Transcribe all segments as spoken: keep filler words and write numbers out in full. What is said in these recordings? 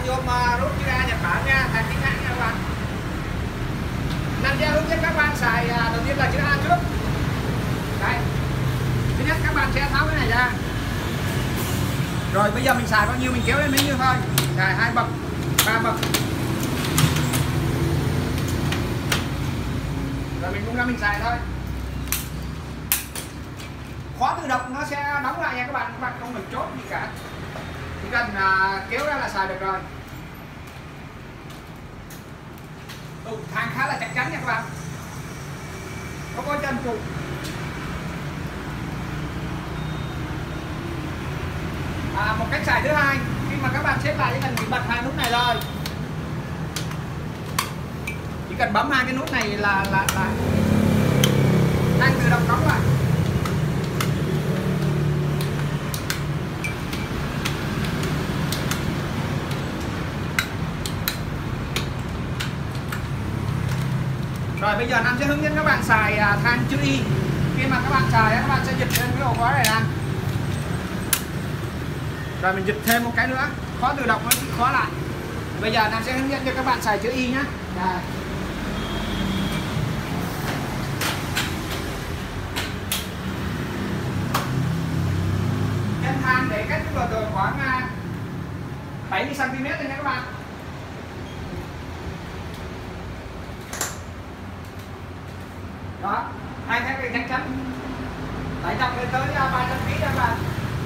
than nhôm rút chữ A Nhật Bản nha, than chính hãng nha các bạn. Làm theo hướng dẫn các bạn xài đầu tiên là chữ A trước. Đây. Thứ nhất các bạn sẽ tháo cái này ra. Rồi bây giờ mình xài bao nhiêu mình kéo lên bấy nhiêu thôi. Xài hai bậc, ba bậc. Rồi mình cũng ra mình xài thôi. Khóa tự động nó sẽ đóng lại nha các bạn, các bạn không cần chốt gì cả. Chỉ cần uh, kéo ra là xài được rồi. Ừ, thang khá là chắc chắn nha các bạn, không có chân trụ. À, một cách xài thứ hai, khi mà các bạn xếp lại chỉ cần bị bật hai nút này thôi, chỉ cần bấm hai cái nút này là là là đang tự động đóng lại. Rồi bây giờ Nam sẽ hướng dẫn các bạn xài than chữ Y. Khi mà các bạn xài các bạn sẽ giật lên cái ổ khóa này ra. Rồi mình giật thêm một cái nữa, khóa tự động nó sẽ khóa lại. Bây giờ Nam sẽ hướng dẫn cho các bạn xài chữ Y nhé. Đây. Chân than để cách bờ tường khoảng bảy mươi xăng ti mét thôi nha các bạn. Đó, hai cái chắc chắn tải trọng lên tới ba trăm ký các bạn.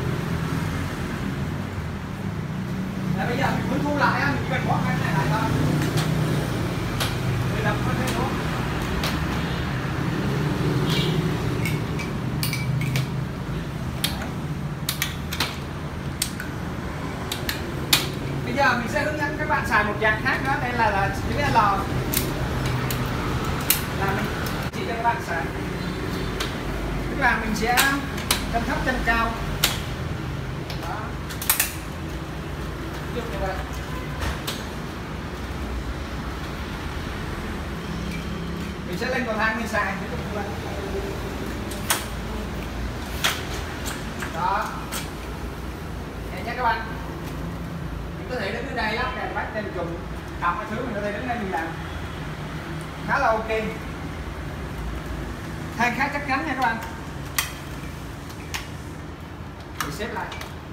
Là bây giờ mình muốn thu lại mình chỉ cần bỏ cái này lại thôi. Mình đập cái xuống. Bây giờ mình sẽ hướng dẫn các bạn xài một dạng khác nữa, đây là là chữ L. Là mình chỉ cho các bạn xài. Tức là mình sẽ chân thấp chân cao. Đó. Tiếp như vậy. Mình sẽ lên cầu thang mình xài. Đó. Đây nhé các bạn. Mình có thể đứng ở đây lắp đèn bát đèn trùng, cầm cái thứ mình có thể đứng đây mình làm. Khá là ok. Than khá chắc chắn nha các bạn. Để xếp lại.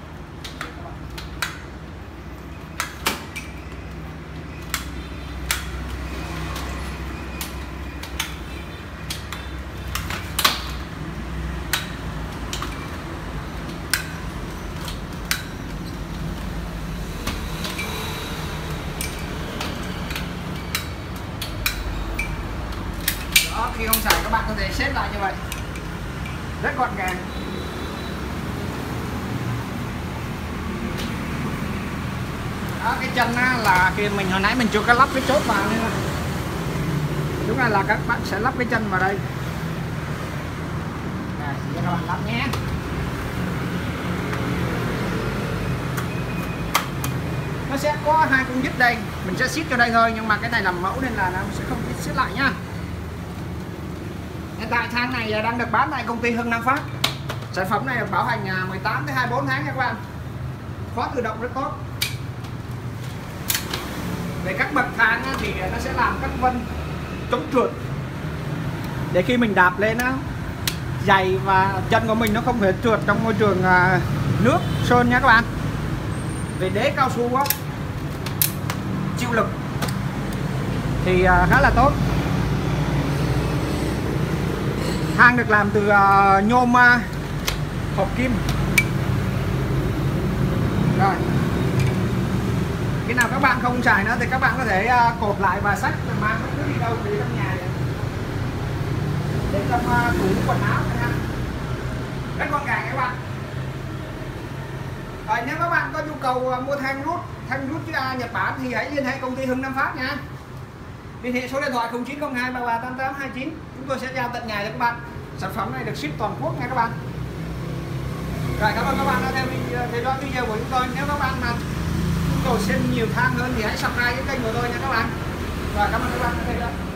Đó, khi không xài các bạn có thể xếp lại như vậy, rất gọn gàng. Đó, cái chân á, là khi mình hồi nãy mình chưa có lắp cái chốt vào nên là đúng là, là các bạn sẽ lắp cái chân vào đây. Đây, cho các bạn lắp nhé. Nó sẽ có hai con dít đây, mình sẽ siết cho đây thôi, nhưng mà cái này làm mẫu nên là nó sẽ không siết lại nhá. Hiện tại than này đang được bán tại công ty Hưng Nam Phát. Sản phẩm này được bảo hành mười tám đến hai mươi bốn tháng nha các bạn. Khóa tự động rất tốt. Về các bậc thang thì nó sẽ làm các vân chống trượt, để khi mình đạp lên á, giày và chân của mình nó không thể trượt trong môi trường nước sơn nha các bạn. Về đế cao su á, chịu lực thì khá là tốt. Thang được làm từ uh, nhôm uh, hợp kim. Rồi. Khi nào các bạn không xài nữa thì các bạn có thể uh, cột lại và xách và mang nó đi đâu, đi trong nhà vậy. Để trong uh, tủ quần áo nha. Rất gọn gàng các bạn. Rồi, nếu các bạn có nhu cầu uh, mua than rút, than rút chữ A Nhật Bản thì hãy liên hệ công ty Hưng Nam Phát nha. Liên hệ số điện thoại không chín không hai ba ba tám tám hai chín. Chúng tôi sẽ giao tận nhà cho các bạn. Sản phẩm này được ship toàn quốc nha các bạn. Rồi, cảm ơn các bạn đã theo theo dõi video của chúng tôi. Nếu các bạn mà nhu cầu xem nhiều than hơn thì hãy subscribe cái kênh của tôi nha các bạn. Rồi, cảm ơn các bạn đã theo dõi.